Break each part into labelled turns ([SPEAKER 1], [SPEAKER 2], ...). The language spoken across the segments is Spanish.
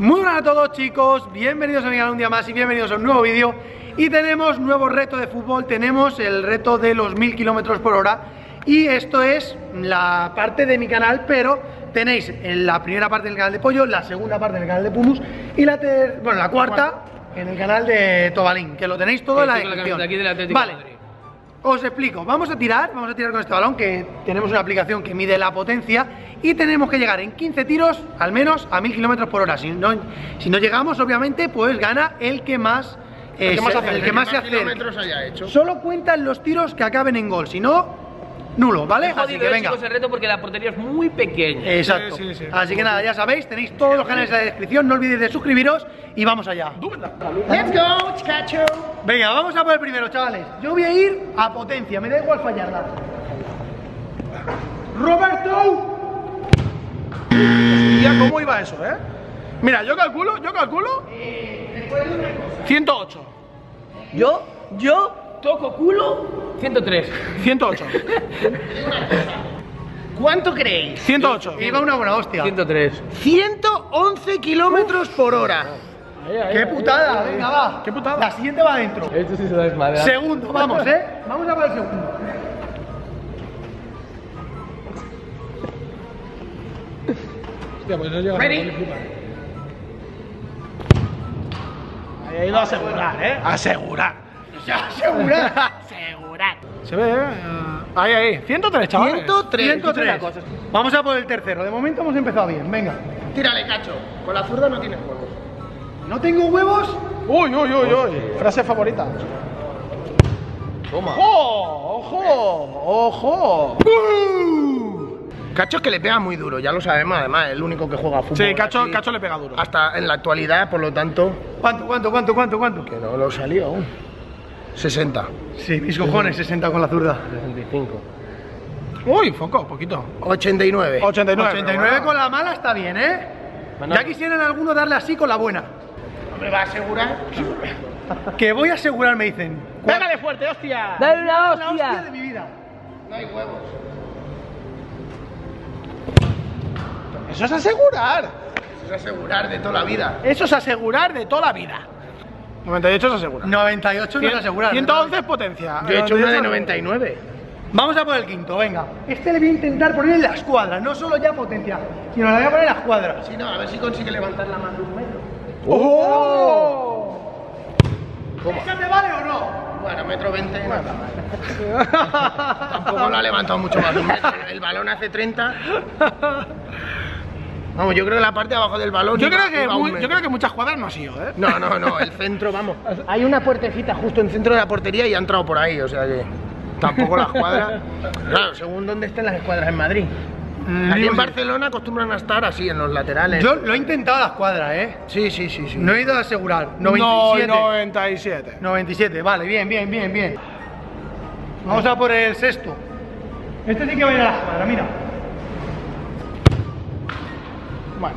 [SPEAKER 1] Muy buenas a todos, chicos, bienvenidos a mi canal un día más y bienvenidos a un nuevo vídeo. Y tenemos nuevo reto de fútbol, tenemos el reto de los 1000 km por hora. Y esto es la parte de mi canal, pero tenéis en la primera parte del canal de Pollo, la segunda parte del canal de Pumus y la cuarta en el canal de Tobalín, que lo tenéis todo en la descripción. Vale, os explico, vamos a tirar con este balón, que tenemos una aplicación que mide la potencia y tenemos que llegar en 15 tiros al menos a 1000 km por hora. Si no llegamos, obviamente, pues gana el que más se
[SPEAKER 2] kilómetros haya hecho.
[SPEAKER 1] Solo cuentan los tiros que acaben en gol, si no, nulo, ¿vale?
[SPEAKER 3] Es jodido,
[SPEAKER 1] así que venga,
[SPEAKER 3] chicos, el reto porque la portería es muy pequeña.
[SPEAKER 1] exacto.
[SPEAKER 2] Sí.
[SPEAKER 1] Así que nada, ya sabéis, tenéis todos los canales en la descripción, no olvidéis de suscribiros y vamos allá.
[SPEAKER 2] Let's go, chacho.
[SPEAKER 1] Venga, vamos a por el primero, chavales. Yo voy a ir a potencia, me da igual fallarla. ¡Roberto!
[SPEAKER 4] Hostia, ¿cómo iba eso, Mira, yo calculo 108.
[SPEAKER 3] Yo toco culo 103.
[SPEAKER 4] 108.
[SPEAKER 2] ¿Cuánto creéis?
[SPEAKER 4] 108.
[SPEAKER 1] Iba una buena hostia.
[SPEAKER 3] 103.
[SPEAKER 2] 111 kilómetros por hora.
[SPEAKER 1] ¡Qué putada! Venga, va.
[SPEAKER 4] ¿Qué putada?
[SPEAKER 1] La siguiente va adentro.
[SPEAKER 3] Esto sí se da desmadre.
[SPEAKER 1] Segundo, vamos, Vamos a por el segundo.
[SPEAKER 4] Hostia, pues no llega.
[SPEAKER 2] Ready?
[SPEAKER 4] Ahí ha ido a asegurar, Asegurar.
[SPEAKER 1] Asegurar.
[SPEAKER 4] Se ve, Ahí. 103, chavales.
[SPEAKER 1] 103. Vamos a por el tercero. De momento hemos empezado bien. Venga.
[SPEAKER 2] Tírale, cacho. Con la zurda no tienes huevos.
[SPEAKER 1] ¿No tengo huevos?
[SPEAKER 4] Uy. Frase favorita.
[SPEAKER 3] Toma.
[SPEAKER 4] ¡Ojo!
[SPEAKER 2] Cacho es que le pega muy duro, ya lo sabemos, además, es el único que juega a fútbol.
[SPEAKER 4] Sí, Cacho
[SPEAKER 2] así,
[SPEAKER 4] le pega duro.
[SPEAKER 2] hasta en la actualidad, por lo tanto,
[SPEAKER 1] ¿Cuánto?
[SPEAKER 2] que no lo salió aún. 60.
[SPEAKER 1] Sí, mis cojones, 60 con la zurda.
[SPEAKER 3] 65.
[SPEAKER 4] Uy, foco, poquito.
[SPEAKER 2] 89.
[SPEAKER 1] 89 con la mala está bien,
[SPEAKER 3] Bueno.
[SPEAKER 1] Ya quisieran algunos darle así con la buena.
[SPEAKER 2] ¿Me va a asegurar?
[SPEAKER 1] Que voy a asegurar, me dicen.
[SPEAKER 4] ¡Pégale fuerte, hostia!
[SPEAKER 3] ¡Dale una
[SPEAKER 1] La hostia
[SPEAKER 3] hostia!
[SPEAKER 1] de mi vida.
[SPEAKER 2] No hay huevos.
[SPEAKER 4] Eso es asegurar.
[SPEAKER 2] Eso es asegurar de toda la vida.
[SPEAKER 4] Eso es asegurar de toda la vida. 98 es asegurar.
[SPEAKER 1] 98 no es asegurar.
[SPEAKER 4] 111 es potencia.
[SPEAKER 2] Yo he hecho una de
[SPEAKER 4] 98.
[SPEAKER 2] 99.
[SPEAKER 1] Vamos a por el quinto, venga. Este le voy a intentar poner en la escuadra, no solo ya potencia, sino le voy a poner en la escuadra.
[SPEAKER 2] Si no, a ver si consigue levantarla más de un metro.
[SPEAKER 4] ¡Oh!
[SPEAKER 1] ¿Esa me vale o no?
[SPEAKER 2] Bueno, metro 20 no está mal. Tampoco lo ha levantado mucho más de un metro. El balón hace 30. Vamos, yo creo que la parte de abajo del balón.
[SPEAKER 4] Yo
[SPEAKER 2] iba
[SPEAKER 4] creo
[SPEAKER 2] un metro.
[SPEAKER 4] que muchas cuadras no ha sido,
[SPEAKER 2] No, el centro, vamos. Hay una puertecita justo en el centro de la portería y ha entrado por ahí, o sea que tampoco las cuadras. Claro, según dónde estén las escuadras en Madrid. Aquí en Barcelona acostumbran a estar así, en los laterales.
[SPEAKER 1] Yo lo he intentado a la escuadra,
[SPEAKER 2] Sí.
[SPEAKER 1] No he ido a asegurar. 97.
[SPEAKER 4] 97.
[SPEAKER 1] 97, vale, bien. Vamos a por el sexto. Este sí que va a ir a la escuadra, mira.
[SPEAKER 4] Bueno.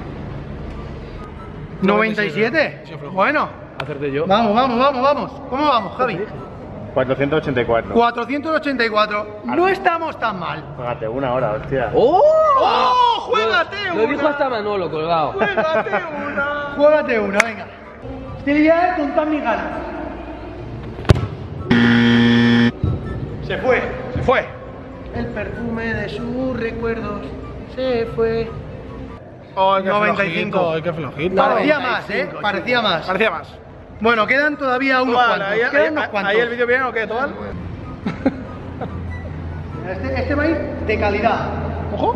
[SPEAKER 1] 97.
[SPEAKER 4] Sí, flojo.
[SPEAKER 1] Bueno,
[SPEAKER 3] Hacerte yo.
[SPEAKER 1] vamos. ¿Cómo vamos, Javi?
[SPEAKER 5] 484.
[SPEAKER 1] 484. No estamos tan mal.
[SPEAKER 5] Págate una hora, hostia.
[SPEAKER 4] ¡Oh! ¡Juégate una!
[SPEAKER 3] Lo dijo hasta Manolo colgado.
[SPEAKER 4] ¡Juégate una!
[SPEAKER 1] Juégate una, venga. Este día con tan mis ganas. Se fue.
[SPEAKER 2] El perfume de sus recuerdos se fue.
[SPEAKER 4] ¡Ay, qué
[SPEAKER 1] 95.
[SPEAKER 4] flojito! ¡Ay, qué flojito!
[SPEAKER 1] Parecía más,
[SPEAKER 2] 95,
[SPEAKER 1] Parecía más.
[SPEAKER 4] Parecía más.
[SPEAKER 1] Bueno, quedan todavía unos cuantos.
[SPEAKER 4] ¿Ahí el vídeo bien o qué, Tobal?
[SPEAKER 1] Este va a ir de calidad.
[SPEAKER 4] ¡Ojo!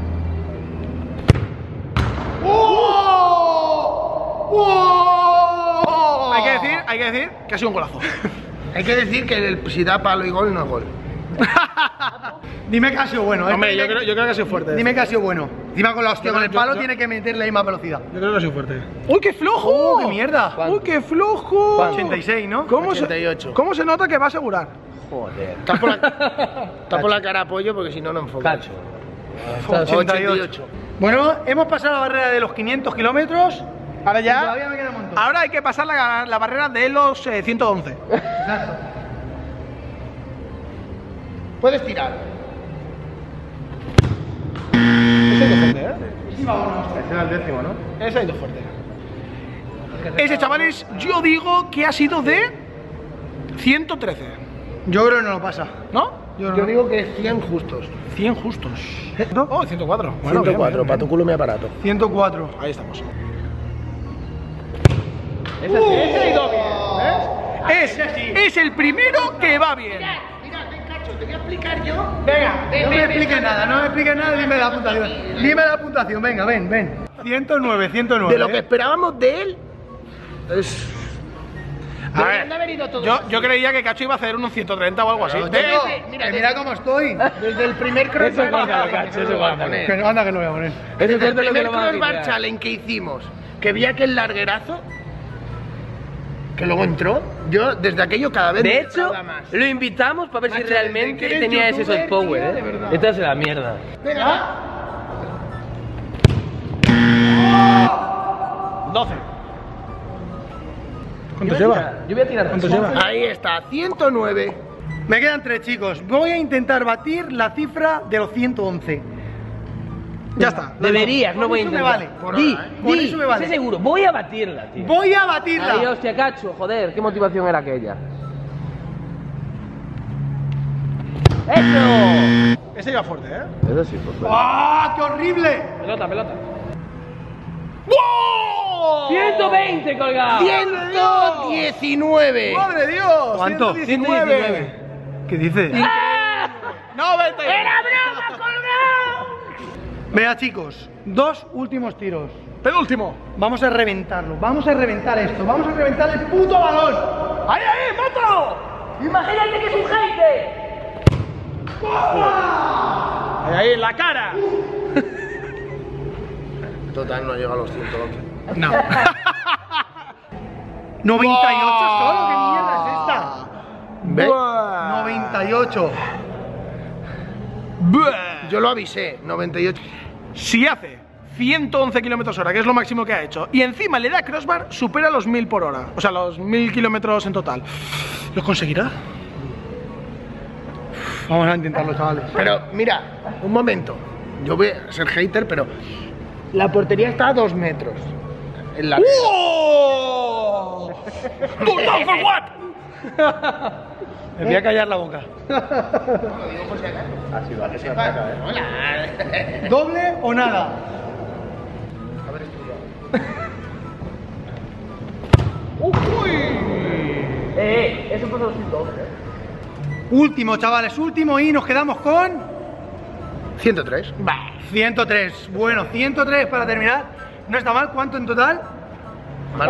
[SPEAKER 1] ¡Oh!
[SPEAKER 4] Hay que decir que ha sido un golazo.
[SPEAKER 2] Hay que decir que si da palo y gol, no es gol.
[SPEAKER 1] Dime que ha sido bueno,
[SPEAKER 4] Hombre, yo creo que ha sido fuerte.
[SPEAKER 1] Dime que ha sido bueno. Encima con la hostia,
[SPEAKER 4] Yo-
[SPEAKER 1] con el
[SPEAKER 4] yo-
[SPEAKER 1] palo
[SPEAKER 4] yo-
[SPEAKER 1] tiene que meterle la misma velocidad.
[SPEAKER 4] Yo creo que ha sido fuerte. ¡Uy, qué flojo!
[SPEAKER 1] ¡Qué mierda!
[SPEAKER 4] ¡Uy, qué flojo!
[SPEAKER 1] 86, ¿no?
[SPEAKER 4] ¿Cómo
[SPEAKER 2] 88.
[SPEAKER 4] ¿Cómo se nota que va a asegurar?
[SPEAKER 3] Joder.
[SPEAKER 2] Tapo la cara a Pollo porque si no, no enfoca.
[SPEAKER 3] Cacho.
[SPEAKER 2] 88.
[SPEAKER 1] Bueno, hemos pasado la barrera de los 500 kilómetros.
[SPEAKER 4] Ahora
[SPEAKER 1] y
[SPEAKER 4] ya.
[SPEAKER 1] todavía me queda un montón.
[SPEAKER 4] Ahora hay que pasar la barrera de los 111.
[SPEAKER 1] Exacto.
[SPEAKER 2] Puedes tirar.
[SPEAKER 4] Ese ha ido fuerte,
[SPEAKER 1] Sí, va bueno.
[SPEAKER 5] Ese era el décimo, ¿no?
[SPEAKER 4] Ese ha ido fuerte.
[SPEAKER 2] Ese, chavales, yo digo que ha sido de 113.
[SPEAKER 1] Yo creo que no lo pasa.
[SPEAKER 2] ¿No?
[SPEAKER 1] Yo no.
[SPEAKER 2] Yo digo que 100 justos.
[SPEAKER 1] 100 justos.
[SPEAKER 2] Oh, 104. Bueno,
[SPEAKER 4] 104,
[SPEAKER 2] bien.
[SPEAKER 4] para tu culo mi aparato.
[SPEAKER 1] 104.
[SPEAKER 2] Ahí estamos.
[SPEAKER 4] Ese ha ido bien, ¿ves?
[SPEAKER 2] Es el primero que va bien.
[SPEAKER 4] Mira, Cacho, te voy a explicar yo.
[SPEAKER 1] Venga, no me expliques nada, no me expliques nada, dime la puntuación. Dime la puntuación, venga, ven. 109, 109.
[SPEAKER 2] De lo que esperábamos de él. Es. A
[SPEAKER 4] Deberían de
[SPEAKER 2] ver,
[SPEAKER 4] haber ido todos.
[SPEAKER 2] yo creía que Cacho iba a hacer unos 130 o algo así.
[SPEAKER 1] Mira cómo estoy.
[SPEAKER 2] Desde el primer crossbar.
[SPEAKER 3] córtalo, Cacho, eso córtalo.
[SPEAKER 1] Que no, anda que no voy a poner.
[SPEAKER 2] Desde
[SPEAKER 3] Ese
[SPEAKER 2] el
[SPEAKER 3] corte lo que
[SPEAKER 2] primer
[SPEAKER 3] lo van a
[SPEAKER 2] crossbar
[SPEAKER 3] quitar.
[SPEAKER 2] challenge que hicimos, que vi aquel larguerazo, que luego entró, yo desde aquello cada vez
[SPEAKER 3] De
[SPEAKER 2] me
[SPEAKER 3] hecho,
[SPEAKER 2] enfada más.
[SPEAKER 3] lo invitamos para ver si
[SPEAKER 2] Macho, desde que
[SPEAKER 3] realmente
[SPEAKER 2] eres
[SPEAKER 3] tenía ese
[SPEAKER 2] youtuber,
[SPEAKER 3] soft power,
[SPEAKER 2] tío, de verdad.
[SPEAKER 3] Esta es la mierda.
[SPEAKER 2] Venga,
[SPEAKER 4] 12.
[SPEAKER 3] ¿Cuánto lleva? Yo voy a tirar. ¿Cuánto lleva?
[SPEAKER 2] ahí está, 109.
[SPEAKER 1] Me quedan 3 chicos. Voy a intentar batir la cifra de los 111.
[SPEAKER 2] Ya está.
[SPEAKER 3] Deberías, no
[SPEAKER 1] Con
[SPEAKER 3] voy a
[SPEAKER 1] eso me
[SPEAKER 3] intentar.
[SPEAKER 1] vale.
[SPEAKER 2] Por
[SPEAKER 3] Di,
[SPEAKER 2] ahora,
[SPEAKER 1] Con
[SPEAKER 3] di,
[SPEAKER 1] eso me vale.
[SPEAKER 3] sé seguro, voy a batirla, tío.
[SPEAKER 1] Voy a batirla.
[SPEAKER 3] Ay, hostia, Cacho, joder, qué motivación era aquella. ¡Eso!
[SPEAKER 4] Ese iba fuerte, ¿eh?
[SPEAKER 3] Eso sí, por favor.
[SPEAKER 1] ¡Ah, qué horrible!
[SPEAKER 3] Pelota.
[SPEAKER 2] ¡Wow!
[SPEAKER 3] 120 colgado.
[SPEAKER 2] 119.
[SPEAKER 4] ¡Madre Dios!
[SPEAKER 1] ¿Cuánto?
[SPEAKER 4] 119.
[SPEAKER 1] ¿Qué dices?
[SPEAKER 4] ¡No, vete!
[SPEAKER 3] ¡Era broma, colgado!
[SPEAKER 1] Venga chicos, 2 últimos tiros.
[SPEAKER 4] Penúltimo.
[SPEAKER 1] Vamos a reventarlo, vamos a reventar esto, vamos a reventar el puto balón.
[SPEAKER 4] ¡Ahí, mátalo!
[SPEAKER 3] Imagínate que es un hater.
[SPEAKER 4] Ahí, en la cara.
[SPEAKER 2] Total, no llega a los 111.
[SPEAKER 1] No. 98 solo, ¿qué mierda es esta?
[SPEAKER 2] ¿Ves?
[SPEAKER 1] 98.
[SPEAKER 2] Yo lo avisé, 98.
[SPEAKER 6] Si hace 111 km/h, que es lo máximo que ha hecho, y encima le da crossbar, supera los 1000 por hora. O sea, los 1000 km en total. ¿Lo conseguirá?
[SPEAKER 1] Vamos a intentarlo, chavales.
[SPEAKER 2] Pero mira, un momento. Yo voy a ser hater, pero la portería está a 2 metros. En la
[SPEAKER 6] ¡Total for what!
[SPEAKER 1] Me voy a callar la boca.
[SPEAKER 5] Así va, esa ataca,
[SPEAKER 1] ¿Doble o nada?
[SPEAKER 3] Eso fue 212.
[SPEAKER 1] Último, chavales, último y nos quedamos con
[SPEAKER 2] 103.
[SPEAKER 1] 103. Bueno, 103 para terminar. No está mal. ¿Cuánto en total?
[SPEAKER 2] Más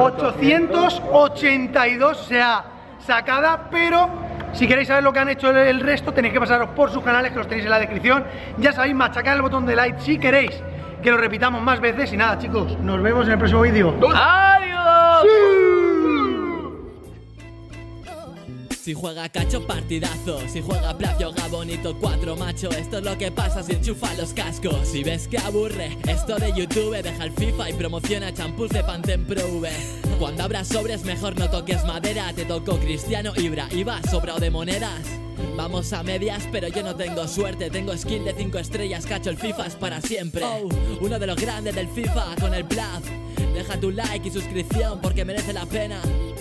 [SPEAKER 1] 882, o sea, sacada, pero si queréis saber lo que han hecho el resto, tenéis que pasaros por sus canales, que los tenéis en la descripción. Ya sabéis, machacad el botón de like si queréis que lo repitamos más veces. Y nada, chicos, nos vemos en el próximo vídeo.
[SPEAKER 3] ¡Adiós!
[SPEAKER 7] Si juega Cacho, partidazo. Si juega Plaf, yoga bonito, 4 macho. Esto es lo que pasa si enchufa los cascos. Si ves que aburre esto de YouTube, deja el FIFA y promociona champús de Pantene Pro V. Cuando abras sobres, mejor no toques madera. Te tocó Cristiano, Ibra, Iba, sobrado de monedas. Vamos a medias, pero yo no tengo suerte. Tengo skin de 5 estrellas, Cacho, el FIFA es para siempre. Uno de los grandes del FIFA con el Plaf. Deja tu like y suscripción porque merece la pena.